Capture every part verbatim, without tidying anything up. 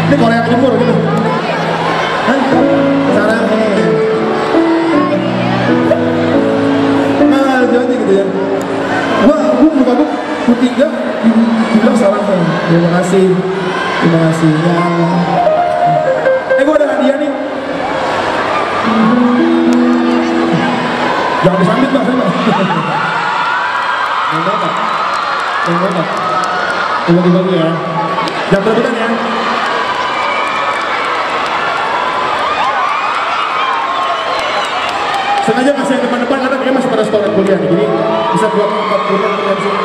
Ini Korea Timur gitu. Hah? Sarang nah, jadi gitu ya. Gua, gua buka buku ketiga dibilang sarang. Terima kasih, terima kasih ya. Eh, gua ada hadiah nih. Jangan disambit Pak, saya Pak. Yang berapa? Yang berapa? Yang dibagi ya. Jangan berebutan ya. Sengaja kasih yang depan-depan karena dia masih pada restoran kuliah nih. Jadi bisa buat empat puluh kuliah sini.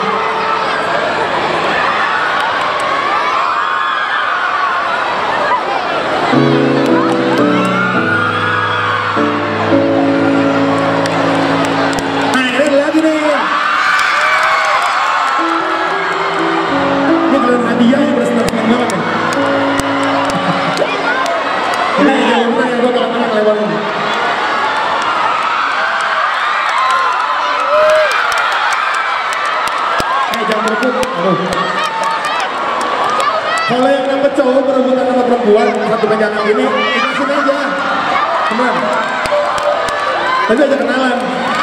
Kalau yang dapet cowok berebutan sama perempuan satu penyakit ini, ikhlasin aja, teman. Tapi aja kenalan.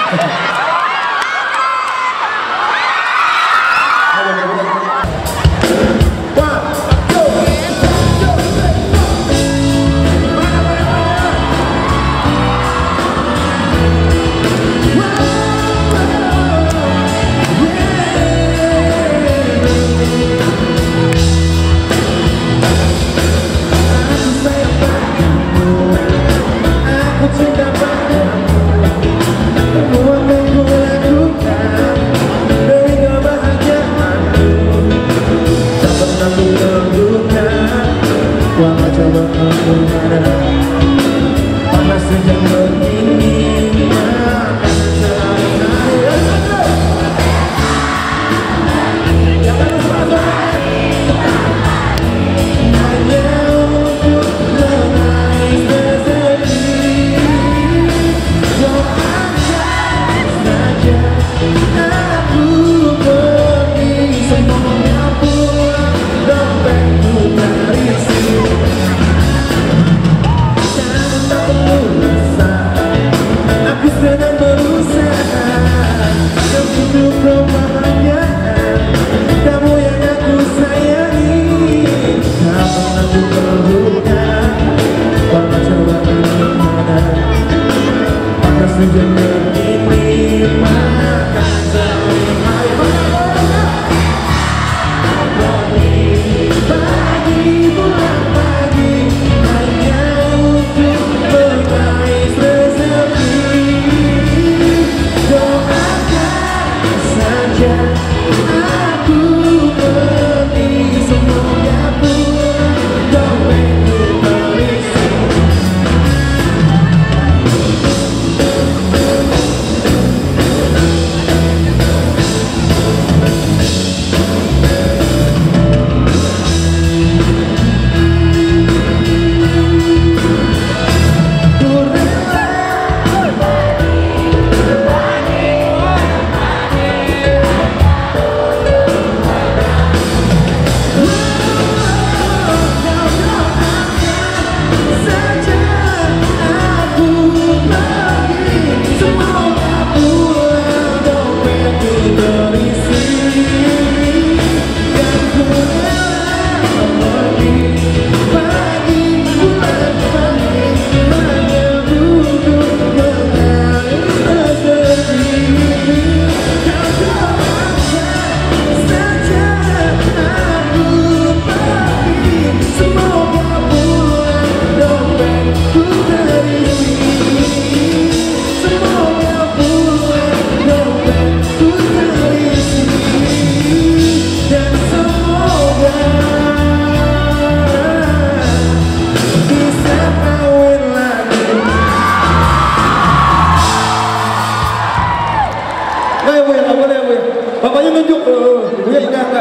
Bapaknya nunjuk, ibunya enggak enggak.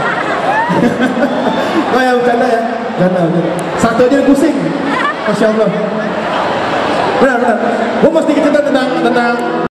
Oh ya, bercanda ya, bercanda. Satu aja pusing, masya Allah. Benar benar. Gue mesti cerita tentang tentang